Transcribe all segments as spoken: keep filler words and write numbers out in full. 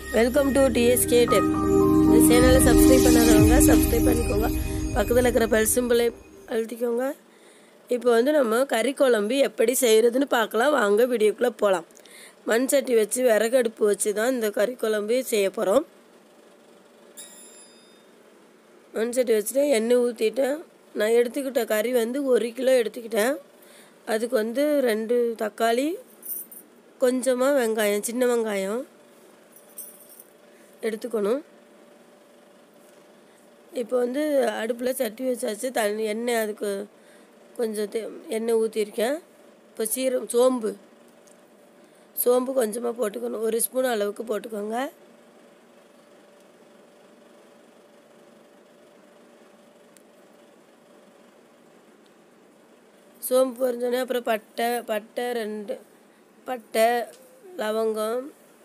Welcome to TSK tech. இந்த சேனலை subscribe பண்ணாதவங்க சப்ஸ்கிரைப் பண்ணிக்கோங்க. பக்கத்தில் இருக்கிற பெல் சிம்பிளை அழுத்திக்கோங்க. இப்போ வந்து நம்ம கறி குழம்பு எப்படி செய்கிறதுன்னு பார்க்கலாம். வாங்க வீடியோக்குள்ளே போகலாம். மண் சட்டி வச்சு விறகடுப்பு வச்சு தான் இந்த கறி குழம்பு செய்ய போகிறோம். மண் சட்டி வச்சுட்டு எண்ணெய் ஊற்றிட்டேன். நான் எடுத்துக்கிட்ட கறி வந்து ஒரு கிலோ எடுத்துக்கிட்டேன். அதுக்கு வந்து ரெண்டு தக்காளி, கொஞ்சமாக வெங்காயம், சின்ன வெங்காயம் எடுத்துக்கணும். இப்போ வந்து அடுப்பில் சட்டி வச்சாச்சு. தண்ணி எண்ணெய் அதுக்கு கொஞ்சம் தே எண்ணெய் ஊற்றிருக்கேன். இப்போ சீரம் சோம்பு சோம்பு கொஞ்சமாக போட்டுக்கணும். ஒரு ஸ்பூன் அளவுக்கு போட்டுக்கோங்க. சோம்பு பொரிஞ்சோடனே அப்புறம் பட்டை பட்டை ரெண்டு பட்டை லவங்கம்,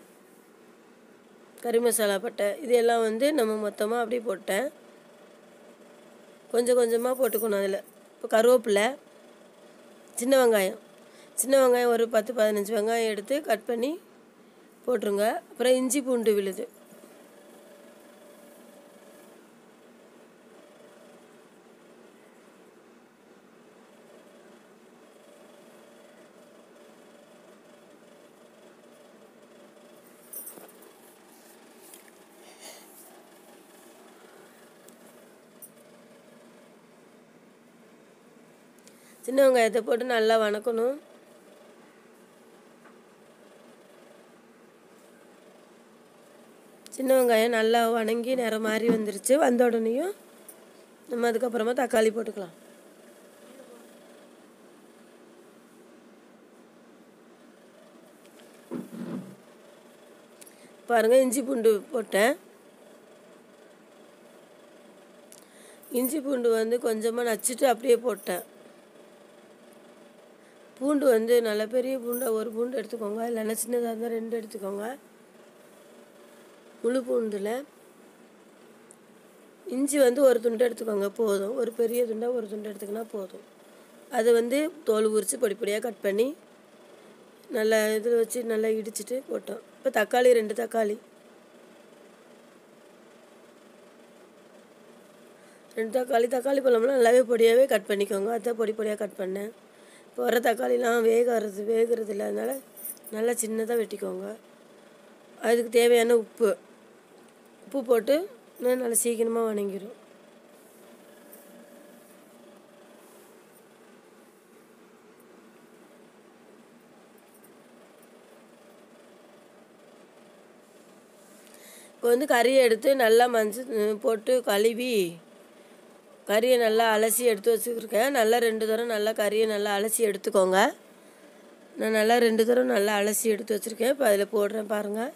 கறி மசாலா பட்டை, இது எல்லாம் வந்து நம்ம மொத்தமாக அப்படியே போட்டேன். கொஞ்சம் கொஞ்சமாக போட்டுக்கணும் அதில். இப்போ கருவேப்பிலை, சின்ன வெங்காயம் சின்ன வெங்காயம் ஒரு பத்து பதினஞ்சு வெங்காயம் எடுத்து கட் பண்ணி போட்டுருங்க. அப்புறம் இஞ்சி பூண்டு விழுது, சின்ன வெங்காயத்தை போட்டு நல்லா வணக்கணும். சின்ன வெங்காயம் நல்லா வணங்கி நிறம் மாதிரி வந்துருச்சு. வந்த உடனேயும் நம்ம அதுக்கப்புறமா தக்காளி போட்டுக்கலாம். பாருங்கள், இஞ்சி பூண்டு போட்டேன். இஞ்சி பூண்டு வந்து கொஞ்சமாக நச்சுட்டு அப்படியே போட்டேன். பூண்டு வந்து நல்ல பெரிய பூண்டை ஒரு பூண்டு எடுத்துக்கோங்க, இல்லைன்னா சின்னதாக இருந்தால் ரெண்டு எடுத்துக்கோங்க. முழு பூண்டில் இஞ்சி வந்து ஒரு துண்டு எடுத்துக்கோங்க போதும். ஒரு பெரிய துண்டாக ஒரு துண்டு எடுத்துக்கினா போதும். அதை வந்து தோல் உரித்து பொடி பொடியாக கட் பண்ணி நல்லா இதில் வச்சு நல்லா இடிச்சிட்டு போட்டோம். இப்போ தக்காளி ரெண்டு தக்காளி ரெண்டு தக்காளி தக்காளி பழம்லாம் நல்லாவே பொடியாகவே கட் பண்ணிக்கோங்க. அதை பொடி பொடியாக கட் பண்ணேன். இப்போ வர தக்காளிலாம் வேகிறது வேகிறது இல்லை, அதனால் நல்லா சின்னதாக வெட்டிக்கோங்க. அதுக்கு தேவையான உப்பு உப்பு போட்டு நல்லா சீக்கிரமாக வணங்கிடும். இப்போ வந்து கறியை எடுத்து நல்லா மஞ்சள் போட்டு கழுவி கறியை நல்லா அலசி எடுத்து வச்சுருக்கேன். நல்லா ரெண்டு தரம் நல்லா கறியை நல்லா அலசி எடுத்துக்கோங்க. நான் நல்லா ரெண்டு தரம் நல்லா அலசி எடுத்து வச்சுருக்கேன். இப்போ அதில் போடுறேன் பாருங்கள்.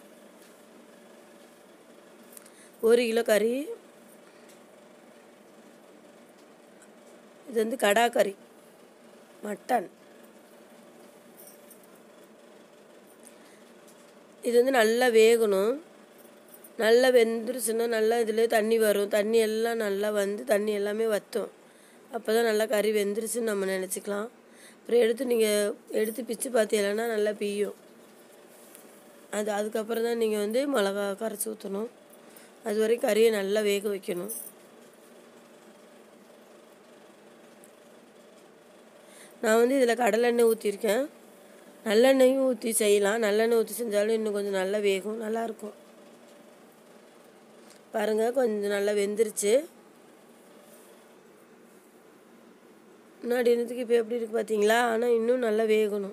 ஒரு கிலோ கறி. இது வந்து கடா கறி, மட்டன். இது வந்து நல்லா வேகணும். நல்லா வெந்துருச்சுன்னா நல்லா இதில் தண்ணி வரும். தண்ணி எல்லாம் நல்லா வந்து தண்ணி எல்லாமே வற்றும். அப்போ தான் நல்லா கறி வெந்துருச்சுன்னு நம்ம நினச்சிக்கலாம். அப்புறம் எடுத்து நீங்கள் எடுத்து பிச்சு பார்த்தீங்கன்னா நல்லா பிய்யும். அது அதுக்கப்புறம் தான் நீங்கள் வந்து மிளகா கரைச்சி ஊற்றணும். அது வரைக்கும் கறியை நல்லா வேக வைக்கணும். நான் வந்து இதில் கடலெண்ணெய் ஊற்றிருக்கேன். நல்லெண்ணெயும் ஊற்றி செய்யலாம். நல்லெண்ணெய் ஊற்றி செஞ்சாலும் இன்னும் கொஞ்சம் நல்லா வேகும், நல்லாயிருக்கும். பாருங்கள், கொஞ்சம் நல்லா வெந்துருச்சு. முன்னாடி இருந்ததுக்கு இப்போ எப்படி இருக்குது பார்த்தீங்களா? ஆனால் இன்னும் நல்லா வேகணும்.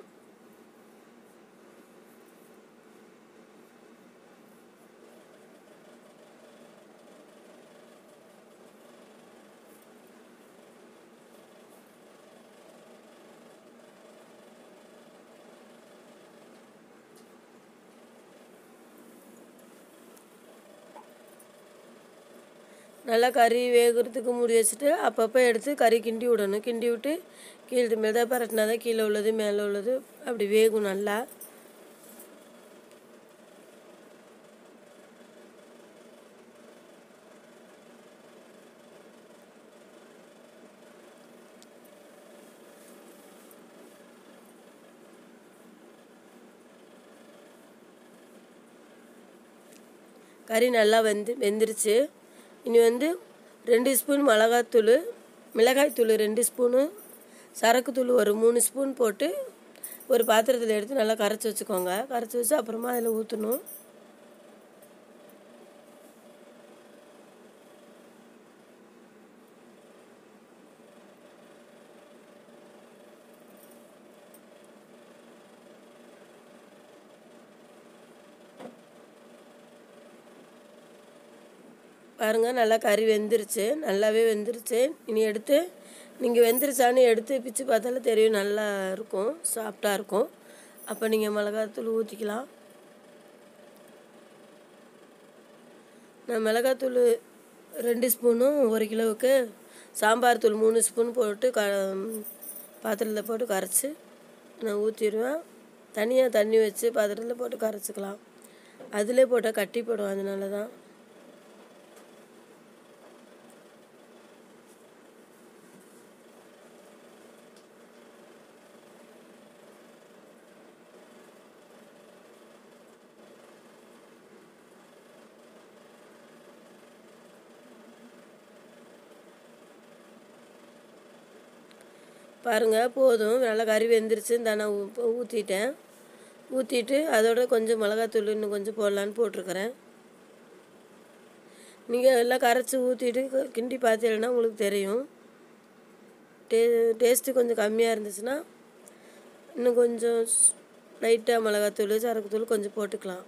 நல்லா கறி வேகிறதுக்கு மூடி வச்சுட்டு அப்பப்போ எடுத்து கறி கிண்டி விடணும். கிண்டி விட்டு கீழே மேலே தான் பரட்டினா தான் கீழே உள்ளது மேலே உள்ளது அப்படி வேகும் நல்லா. கறி நல்லா வெந்து வெந்துருச்சு. இனி வந்து ரெண்டு ஸ்பூன் மிளகாத்தூள், மிளகாய்த்தூள் ரெண்டு ஸ்பூனு, சரக்குத்தூள் ஒரு மூணு ஸ்பூன் போட்டு ஒரு பாத்திரத்தில் எடுத்து நல்லா கரைச்சி வச்சுக்கோங்க. கரைச்சி வச்சு அப்புறமா அதில் ஊற்றணும். பாருங்கள், நல்லா கறி வெந்துருச்சு, நல்லாவே வெந்துருச்சு. இனி எடுத்து நீங்கள் வெந்துருச்சான்னு எடுத்து பிச்சு பார்த்தாலும் தெரியும், நல்லா இருக்கும், சாஃப்டாக இருக்கும். அப்போ நீங்கள் மிளகாத்தூள் ஊற்றிக்கலாம். நான் மிளகாத்தூள் ரெண்டு ஸ்பூனும் ஒரு கிலோவுக்கு சாம்பார் தூள் மூணு ஸ்பூன் போட்டு க பாத்திரத்தில் போட்டு கரைச்சி நான் ஊற்றிடுவேன். தனியாக தண்ணி வச்சு பாத்திரத்தில் போட்டு கரைச்சிக்கலாம். அதிலே போட்டால் கட்டி போடும், அதனால தான். பாருங்கள், போதும், நல்லா கறி வெந்துருச்சு. நான் ஊற்றிட்டேன். ஊற்றிட்டு அதோட கொஞ்சம் மிளகாத்தூள் இன்னும் கொஞ்சம் போடலான்னு போட்டிருக்கிறேன். நீங்கள் எல்லாம் கரைச்சி ஊற்றிட்டு கிண்டி பார்த்தீங்கன்னா உங்களுக்கு தெரியும். டே டேஸ்ட்டு கொஞ்சம் கம்மியாக இருந்துச்சுன்னா இன்னும் கொஞ்சம் லைட்டாக மிளகாத்தூள், சரக்குத்தூள் கொஞ்சம் போட்டுக்கலாம்.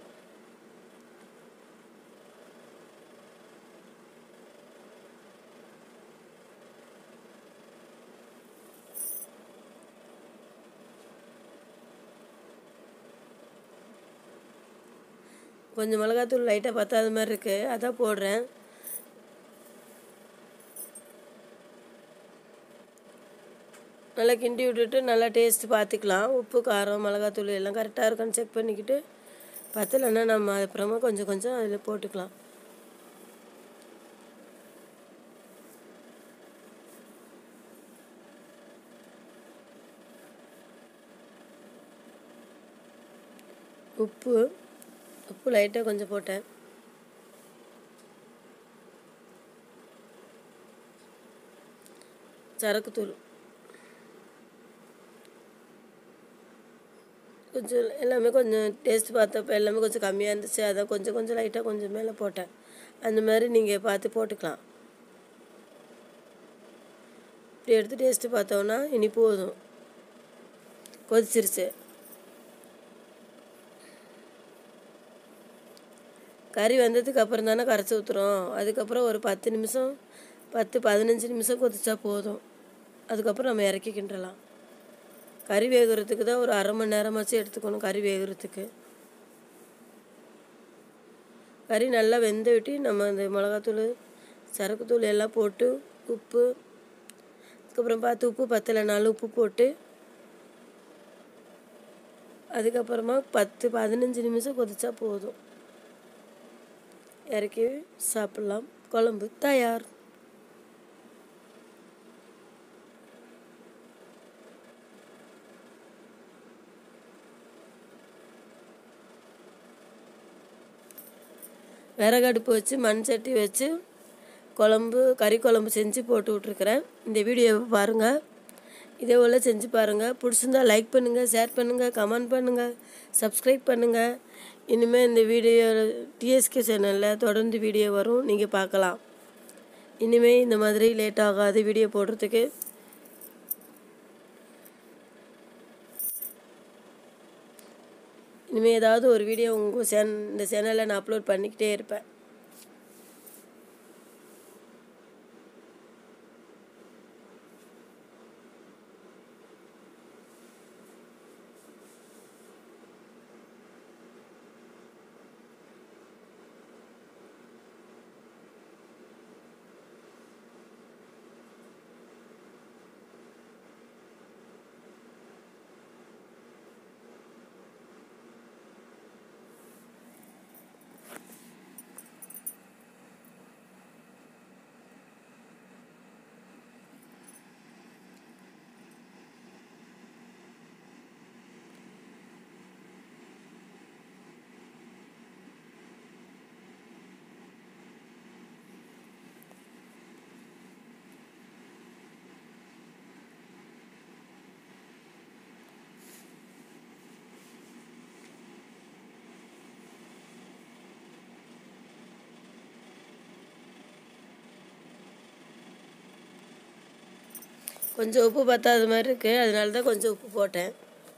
கொஞ்சம் மிளகாத்தூள் லைட்டாக பத்தாத மாதிரி இருக்குது, அதான் போடுறேன். நல்லா கிண்டி விட்டுட்டு நல்லா டேஸ்ட்டு பார்த்துக்கலாம். உப்பு, காரம், மிளகாத்தூள் எல்லாம் கரெக்டாக இருக்கான்னு செக் பண்ணிக்கிட்டு பத்தலைன்னா நம்ம அப்புறமா கொஞ்சம் கொஞ்சம் அதில் போட்டுக்கலாம். உப்பு உப்பு லைட்டாக கொஞ்சம் போட்டேன். சரக்குத்தூள் கொஞ்சம், எல்லாமே கொஞ்சம் டேஸ்ட் பார்த்தப்போ எல்லாமே கொஞ்சம் கம்மியாக இருந்துச்சு, அதான் கொஞ்சம் கொஞ்சம் லைட்டாக கொஞ்சம் மேலே போட்டேன். அந்த மாதிரி நீங்கள் பார்த்து போட்டுக்கலாம். இப்படி எடுத்து டேஸ்ட்டு பார்த்தோன்னா இனி போதும், கொதிச்சிருச்சு. கறி வந்ததுக்கு அப்புறம் தானே கரைச்சி ஊற்றுறோம். அதுக்கப்புறம் ஒரு பத்து நிமிஷம் பத்து பதினஞ்சு நிமிஷம் கொதிச்சா போதும். அதுக்கப்புறம் நம்ம இறக்கி கிண்டலாம். கறி வேகிறதுக்கு தான் ஒரு அரை மணி நேரமாச்சும் எடுத்துக்கணும். கறி வேகிறதுக்கு கறி நல்லா வெந்து விட்டு நம்ம அந்த மிளகாத்தூள், சரக்குத்தூள் எல்லாம் போட்டு உப்பு, அதுக்கப்புறம் பார்த்து உப்பு பத்தலைனாலும் உப்பு போட்டு அதுக்கப்புறமா பத்து பதினஞ்சு நிமிஷம் கொதிச்சா போதும். இறக்கி சாப்பிட்லாம். குழம்பு தயார். விறகடுப்பு வச்சு மண் சட்டி வச்சு குழம்பு கறி குழம்பு செஞ்சு போட்டு விட்ருக்குறேன். இந்த வீடியோவை பாருங்கள், இதே போல் செஞ்சு பாருங்கள். பிடிச்சிருந்தா லைக் பண்ணுங்கள், ஷேர் பண்ணுங்கள், கமெண்ட் பண்ணுங்கள், சப்ஸ்கிரைப் பண்ணுங்கள். இனிமேல் இந்த வீடியோ டிஎஸ்கே சேனலில் தொடர்ந்து வீடியோ வரும், நீங்கள் பார்க்கலாம். இனிமேல் இந்த மாதிரி லேட் ஆகாது வீடியோ போடுறதுக்கு. இனிமேல் ஏதாவது ஒரு வீடியோ உங்கள் சேன் இந்த சேனலில் நான் அப்லோட் பண்ணிக்கிட்டே இருப்பேன். கொஞ்சம் உப்பு பத்தாத மாதிரி இருக்குது, அதனால தான் கொஞ்சம் உப்பு போட்டேன்.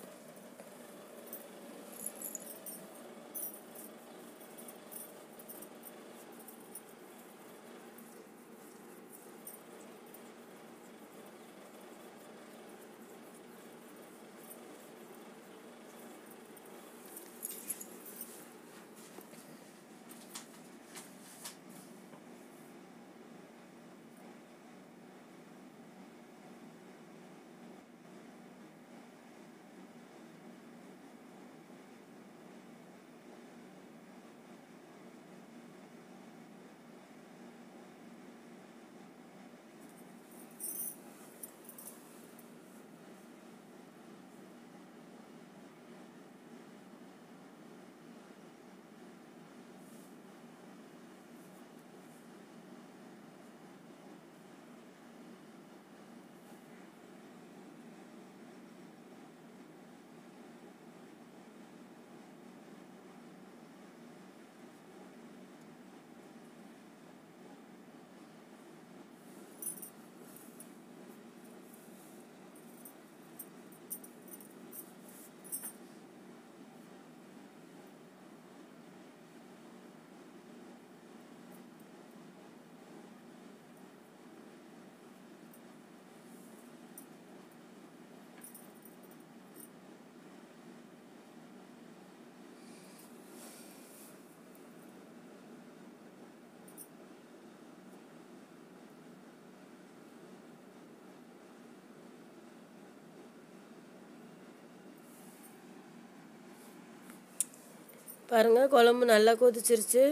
பாருங்கள், குழம்பு நல்லா கொதிச்சிருச்சு.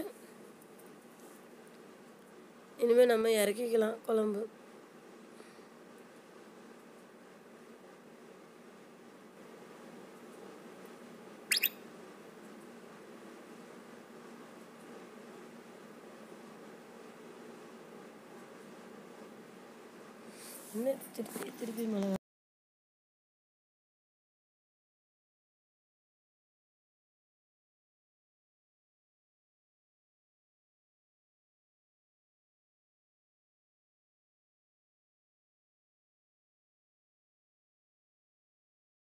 இனிமேல் நம்ம இறக்கிக்கலாம் குழம்பு. என்ன திருப்பி திருப்பி மிளகா